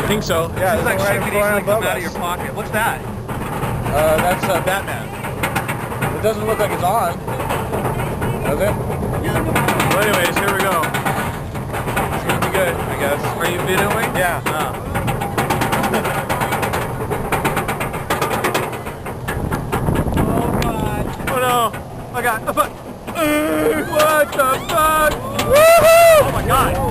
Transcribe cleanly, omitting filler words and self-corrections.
think so. Yeah, Seems like shit could easily come out of your us. pocket. What's that? That's Batman. It doesn't look like it's on, does it? Well, anyways, here we go. It's gonna be good, I guess. Are you videoing? Yeah. Oh god. Oh no! Oh god! What the fuck? Woohoo! Oh my god.